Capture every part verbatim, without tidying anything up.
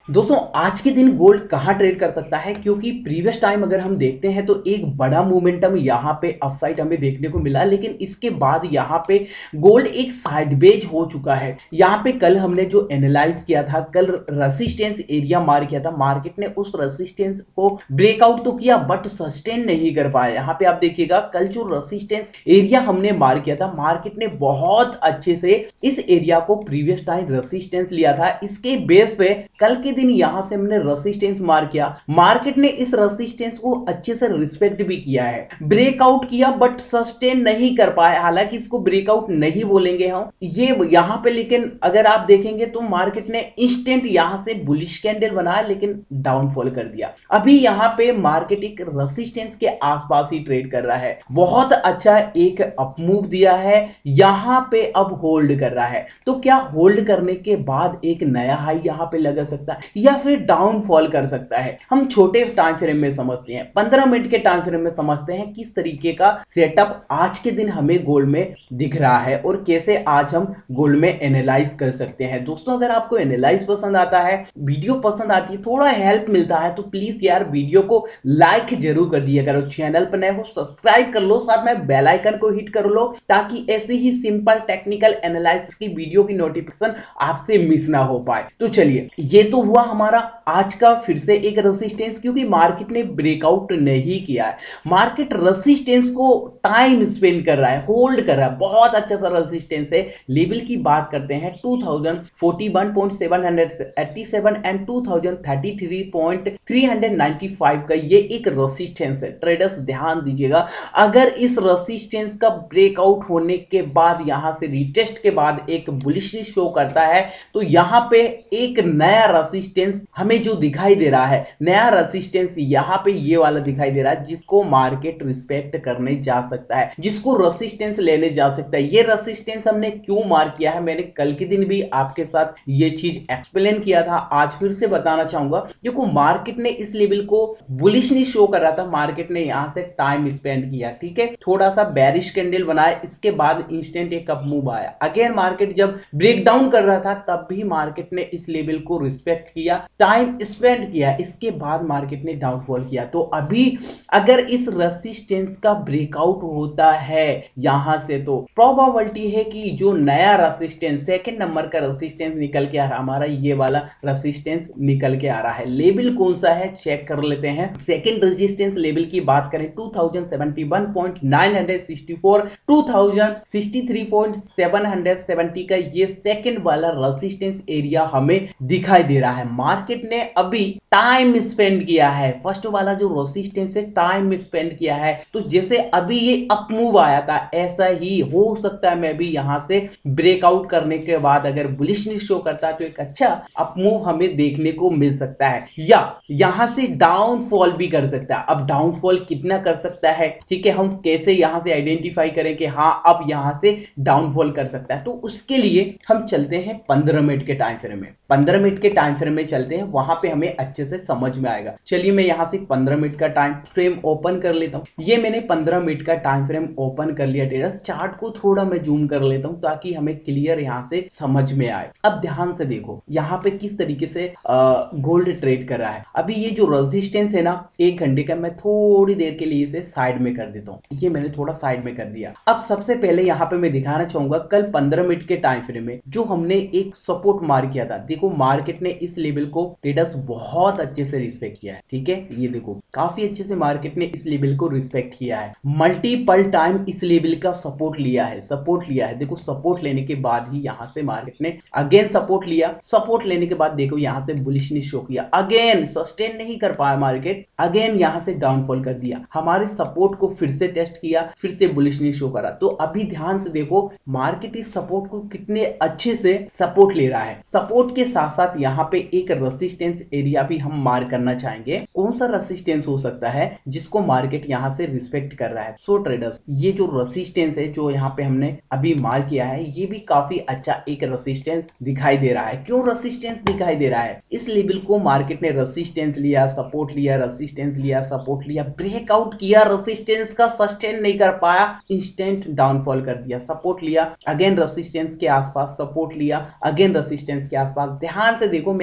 दोस्तों आज के दिन गोल्ड कहाँ ट्रेड कर सकता है, क्योंकि प्रीवियस टाइम अगर हम देखते हैं तो एक बड़ा मोमेंटम यहाँ पे अपसाइड हमें देखने को मिला, लेकिन इसके बाद यहाँ पे गोल्ड एक साइडवेज हो चुका है। यहाँ पे कल हमने जो एनालाइज किया था, कल रेसिस्टेंस एरिया मार किया था, मार्केट ने उस रेसिस्टेंस को ब्रेकआउट तो किया बट सस्टेन नहीं कर पाया। यहाँ पे आप देखिएगा कल जो रेसिस्टेंस एरिया हमने मार किया था, मार्केट ने बहुत अच्छे से इस एरिया को प्रीवियस टाइम रेसिस्टेंस लिया था। इसके बेस पे कल के दिन यहां से हमने रेसिस्टेंस मार किया, मार्केट ने इस रेसिस्टेंस को अच्छे से रिस्पेक्ट भी किया है, ब्रेकआउट किया बट सस्टेन नहीं कर पाया। हालांकि इसको ब्रेकआउट नहीं बोलेंगे हम ये यहां पे, लेकिन अगर आप देखेंगे तो मार्केट ने इंस्टेंट यहां से बुलिश कैंडल बनाया लेकिन डाउनफॉल कर दिया। अभी यहां पे मार्केट एक रेसिस्टेंस के आसपास ही ट्रेड कर रहा है, बहुत अच्छा एक अपमूव दिया है, यहां पे अब होल्ड कर रहा है। तो क्या होल्ड करने के बाद एक नया हाई यहां पे लगा सकता है या फिर डाउनफॉल कर सकता है? हम छोटे टाइम फ्रेम में समझते हैं, पंद्रह मिनट के टाइम फ्रेम में समझते हैं किस तरीके का सेटअप आज के दिन हमें गोल्ड में दिख रहा है और कैसे आज हम गोल्ड में एनालाइज कर सकते हैं। दोस्तों अगर आपको एनालाइज पसंद आता है, वीडियो पसंद आती है, थोड़ा हेल्प मिलता है तो प्लीज यार वीडियो को लाइक जरूर कर दिया करो, चैनल पर नए हो सब्सक्राइब कर लो, साथ में बेल आइकन को हिट कर लो ताकि ऐसे ही सिंपल टेक्निकल एनालिसिस की वीडियो की नोटिफिकेशन आपसे मिस ना हो पाए। तो चलिए, ये तो हुआ हमारा आज का फिर से एक रेसिस्टेंस, क्योंकि मार्केट ने ब्रेकआउट नहीं किया है, मार्केट रेसिस्टेंस को टाइम स्पेंड कर रहा है, होल्ड कर रहा है, बहुत अच्छा सा रेसिस्टेंस है। लेवल की बात करते हैं two thousand forty one point seven eight seven and two thousand thirty three point three nine five का ये एक रेसिस्टेंस है। ट्रेडर्स ध्यान दीजिएगा, अगर इस रेसिस्टेंस का ब्रेकआउट होने के बाद यहां से रिटेस्ट के बाद एक बुलिश शो करता है तो यहां पे एक नया रेसिस्टेंस हमें जो दिखाई दे रहा है, नया रेसिस्टेंस यहां पे ये वाला दिखाई दे रहा है, जिसको मार्केट रिस्पेक्ट करने जा सकता है, जिसको रेसिस्टेंस लेने जा सकता है। ये रेसिस्टेंस हमने क्यों मार्क किया है, मैंने कल के दिन भी आपके साथ ये चीज एक्सप्लेन किया था, आज फिर से बताना चाहूंगा। देखो मार्केट ने इस लेवल को बुलिश नहीं शो कर रहा था, मार्केट ने यहां से टाइम स्पेंड किया, ठीक है, थोड़ा सा बेरिश कैंडल बनाया, इसके बाद इंस्टेंट एक अप मूव आया। अगेन मार्केट जब ब्रेक डाउन कर रहा था तब भी मार्केट ने इस लेवल को रिस्पेक्ट किया, टाइम स्पेंड किया, इसके बाद मार्केट ने डाउनफॉल किया। तो अभी अगर इस रेसिस्टेंस का ब्रेकआउट होता है यहां से तो प्रोबेबिलिटी है कि जो नया रेसिस्टेंस सेकंड नंबर का रेसिस्टेंस निकल के आ रहा, हमारा ये वाला रेसिस्टेंस निकल के आ रहा है। लेवल कौन सा है चेक कर लेते हैं। सेकंड रेजिस्टेंस लेवल की बात करें two thousand seventy one point nine six four two thousand sixty three point seven seventy का ये सेकंड वाला रेजिस्टेंस एरिया हमें दिखाई दे रहा है। मार्केट ने अभी टाइम स्पेंड किया है, फर्स्ट वाला जो रेजिस्टेंस है टाइम स्पेंड किया है, तो जैसे अभी ये अप मूव आया था ऐसा ही हो सकता है मैं भी यहां से ब्रेकआउट करने के बाद अगर बुलिशनेस शो करता है तो एक अच्छा अप मूव हमें देखने को मिल सकता है, या यहां से डाउनफॉल भी कर सकता है। अब डाउनफॉल कितना कर सकता है, ठीक है, हम कैसे यहां से आइडेंटिफाई करें कि हाँ अब यहां से डाउनफॉल कर सकता है, तो उसके लिए हम चलते हैं पंद्रह मिनट के टाइम फ्रेम में। पंद्रह मिनट के टाइम फ्रेम में चलते हैं, वहां पे हमें अच्छे से समझ में आएगा। चलिए मैं यहां से पंद्रह मिनट का टाइम फ्रेम ओपन कर लेता हूं। ये मैंने पंद्रह मिनट का टाइम फ्रेम ओपन कर लिया। ट्रेडर्स चार्ट को थोड़ा मैं जूम कर लेता हूं ताकि हमें क्लियर यहां से समझ में आए। अब ध्यान से देखो यहां पे किस तरीके से गोल्ड ट्रेड कर रहा है। अभी ये जो रेजिस्टेंस है ना एक घंटे का, मैं थोड़ी देर के लिए इसे साइड में कर देता हूं। ये मैंने थोड़ा साइड में कर दिया। अब सबसे पहले यहां पे मैं दिखाना चाहूंगा कल पंद्रह मिनट के टाइम फ्रेम में जो हमने एक सपोर्ट मार किया था। देखो मार्केट ने इस लेवल को ट्रेडर्स बहुत अच्छे से रिस्पेक्ट किया है, ठीक है, ये देखो काफी अच्छे से मार्केट ने इस लेवल को रिस्पेक्ट किया है, मल्टीपल टाइम इस लेवल का सपोर्ट लिया है, सपोर्ट लिया है। देखो सपोर्ट लेने के बाद ही यहां से मार्केट ने अगेन सपोर्ट लिया, सपोर्ट लेने के बाद देखो यहां से बुलिशनेस शो किया, अगेन सस्टेन नहीं कर पाया मार्केट, अगेन यहां से डाउनफॉल कर दिया, हमारे सपोर्ट को फिर से टेस्ट किया, फिर से बुलिशनेस शो करा। तो अभी ध्यान से देखो मार्केट इस सपोर्ट को कितने अच्छे से सपोर्ट ले रहा है। सपोर्ट के साथ साथ यहां पे एक रेजिस्टेंस एरिया भी हम मार्क करना चाहेंगे। कौन सा रेजिस्टेंस हो सकता है जिसको मार्केट यहां से रिस्पेक्ट कर रहा है? सो ट्रेडर्स ये जो रेजिस्टेंस है जो यहां पे हमने अभी मार्क किया है ये भी काफी अच्छा एक रेजिस्टेंस दिखाई दे रहा है। क्यों रेजिस्टेंस दिखाई दे रहा है? इस लेवल को मार्केट ने रेजिस्टेंस लिया, सपोर्ट लिया, रेजिस्टेंस लिया, सपोर्ट लिया, ब्रेकआउट किया, रेजिस्टेंस का सस्टेन नहीं कर पाया, इंस्टेंट डाउनफॉल कर दिया, सपोर्ट लिया, अगेन रेजिस्टेंस के आसपास सपोर्ट लिया, अगेन रेजिस्टेंस के आसपास। ध्यान से देखो मैं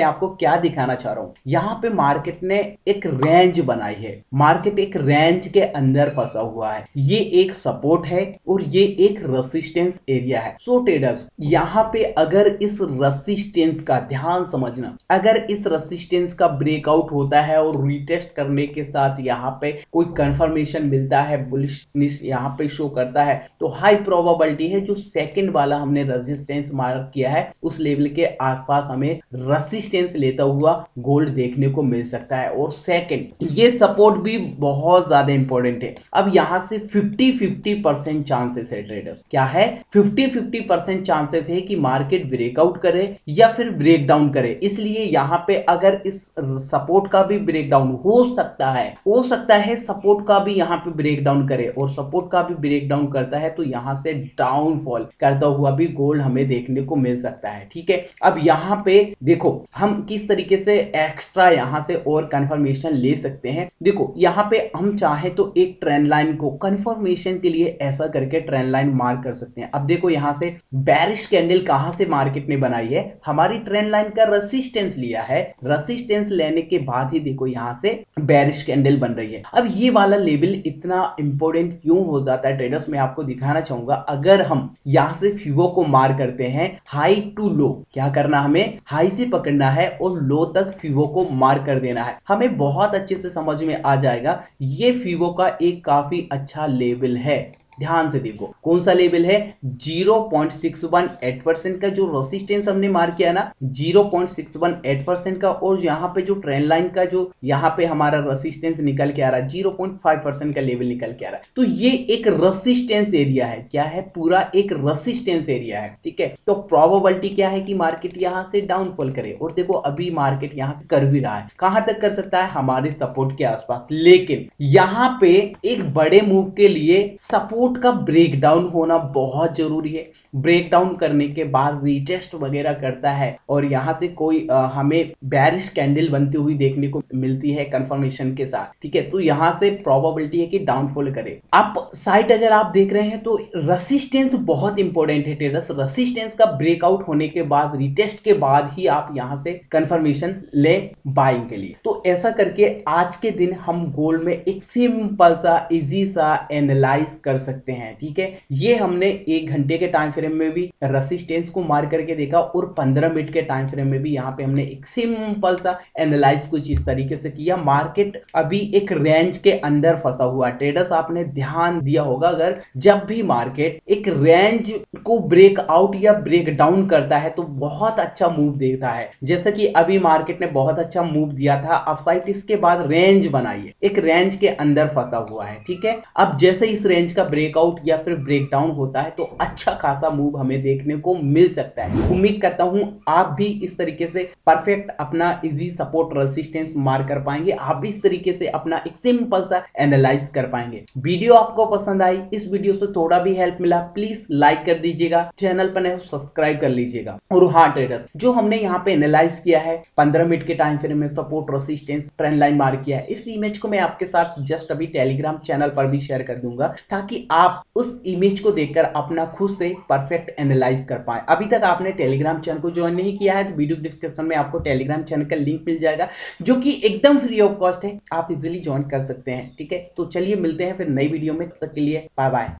आपको क्या दिखाना चाह रहा हूं, यहाँ पे मार्केट ने एक रेंज बनाई है, मार्केट एक रेंज के अंदर फंसा हुआ है, ये एक सपोर्ट है और ये एक रेसिस्टेंस एरिया है। सो ट्रेडर्स यहाँ पे अगर इस रेसिस्टेंस का ध्यान समझना, अगर इस रेसिस्टेंस का ब्रेकआउट होता है और रीटेस्ट करने के साथ यहाँ पे कोई कंफर्मेशन मिलता है, बुलिशनेस यहाँ पे शो करता है, तो हाई प्रोबेबिलिटी है जो सेकंड वाला हमने रेजिस्टेंस मार्क किया है उस लेवल के आसपास हमें रेसिस्टेंस लेता हुआ गोल्ड देखने को मिल सकता है। और सेकंड ये सपोर्ट भी बहुत ज्यादा इंपॉर्टेंट है। अब यहां से फिफ्टी फिफ्टी परसेंट चांसेस है ट्रेडर्स, क्या है, फिफ्टी फिफ्टी परसेंट चांसेस है कि मार्केट ब्रेकआउट करे या फिर ब्रेक डाउन करे। इसलिए यहां पे अगर इस सपोर्ट का भी ब्रेक डाउन हो सकता है, हो सकता है सपोर्ट का भी यहां पे ब्रेक डाउन करे, और सपोर्ट का भी ब्रेक डाउन करता है तो यहां से डाउनफॉल करता हुआ भी गोल्ड हमें देखने को मिल सकता है। ठीक है, अब यहां पे देखो हम किस तरीके से एक्स्ट्रा यहां से और कंफर्मेशन ले सकते हैं। देखो यहां पे हम चाहे तो एक ट्रेंड लाइन को कंफर्मेशन के लिए ऐसा करके ट्रेंड लाइन मार्क कर सकते हैं। अब देखो यहां से बेरिश कैंडल कहां से मार्केट ने बनाई है, हमारी ट्रेंड लाइन का रेसिस्टेंस लिया है, रेसिस्टेंस लेने के बाद ही देखो यहां से बेरिश कैंडल बन रही है। अब ये वाला लेवल इतना इंपॉर्टेंट क्यों हो जाता है ट्रेडर्स, मैं आपको दिखाना चाहूंगा। अगर हम यहां से फिबो को मार करते हैं हाई टू लो, क्या करना, हमें हाई से पकड़ना है और लो तक फिबो को मार कर देना है, हमें बहुत अच्छे से समझ में आ जाएगा ये फिबो का एक काफी अच्छा लेवल है। ध्यान से देखो कौन सा लेवल है, zero point six one eight percent का जो रेसिस्टेंस हमने मार्क किया ना, zero point six one eight percent का, और यहाँ पे जो ट्रेंड लाइन का जो यहाँ पे हमारा रेसिस्टेंस निकल के आ रहा है ज़ीरो पॉइंट फाइव परसेंट का लेवल निकल के आ रहा है। तो ये एक रेसिस्टेंस एरिया है, क्या है, पूरा एक रेसिस्टेंस एरिया है। ठीक है, तो प्रोबेबिलिटी क्या है कि मार्केट यहाँ से डाउनफॉल करे, और देखो अभी मार्केट यहाँ से कर भी रहा है, कहां तक कर सकता है, हमारे सपोर्ट के आसपास। लेकिन यहाँ पे एक बड़े मूव के लिए सपोर्ट का ब्रेकडाउन होना बहुत जरूरी है। ब्रेकडाउन करने के बाद रीटेस्ट वगैरह करता है और यहां से कोई आ, हमें बेरिश कैंडल बनती हुई देखने को मिलती है कंफर्मेशन के साथ। ठीक है, तो यहां से प्रोबेबिलिटी है कि डाउनफॉल करे। अप साइड अगर आप देख रहे हैं तो रेसिस्टेंस बहुत इंपॉर्टेंट है ट्रेडर्स, रेसिस्टेंस का ब्रेकआउट होने के बाद, रीटेस्ट के बाद ही आप यहां से कंफर्मेशन ले बाइंग के लिए। तो ऐसा करके आज के दिन हम गोल्ड में एक सिंपल सा इजी सा एनालाइज कर सकते हैं। ठीक है, ये हमने एक घंटे के टाइम फ्रेम में भी रेसिस्टेंस को मार करके देखा और पंद्रह मिनट के टाइम फ्रेम में भी यहाँ पे हमने एक सिंपल सा एनालाइज कुछ इस तरीके से किया। मार्केट अभी एक रेंज के अंदर फंसा हुआ। ट्रेडर्स आपने ध्यान दिया होगा, अगर जब भी मार्केट एक रेंज को ब्रेक आउट या ब्रेक डाउन करता है तो बहुत अच्छा मूव देता है। जैसे कि अभी मार्केट ने बहुत अच्छा मूव दिया था अपसाइड, इसके बाद रेंज बनाई है, एक रेंज के अंदर फंसा हुआ है। ठीक है, अब जैसे इस रेंज का ब्रेकआउट या फिर ब्रेकडाउन होता है तो अच्छा खासा मूव हमें देखने को मिल सकता है। उम्मीद करता हूं आप भी इस तरीके से परफेक्ट अपना इजी सपोर्ट रेसिस्टेंस मार कर पाएंगे, आप भी इस तरीके से अपना एक सिंपल सा एनालाइज कर पाएंगे। वीडियो आपको पसंद आई, इस वीडियो से थोड़ा भी हेल्प मिला, प्लीज लाइक कर दीजिएगा, चैनल पर नए सब्सक्राइब कर लीजिएगा। और हाँ ट्रेडर्स, जो हमने यहाँ पे एनालाइज किया है पंद्रह मिनट के टाइम फ्रेम में support resistance trend line mark किया है, इस इमेज को मैं आपके साथ जस्ट अभी टेलीग्राम चैनल पर भी शेयर कर दूंगा ताकि आप उस इमेज को देखकर अपना खुद से परफेक्ट एनालाइज कर पाए। अभी तक आपने टेलीग्राम चैनल को ज्वाइन नहीं किया है तो वीडियो डिस्क्रिप्शन में आपको टेलीग्राम चैनल का लिंक मिल जाएगा जो कि एकदम फ्री ऑफ कॉस्ट है, आप इजीली ज्वाइन कर सकते हैं। ठीक है, तो चलिए मिलते हैं फिर नई वीडियो में, तब तक के लिए बाय बाय।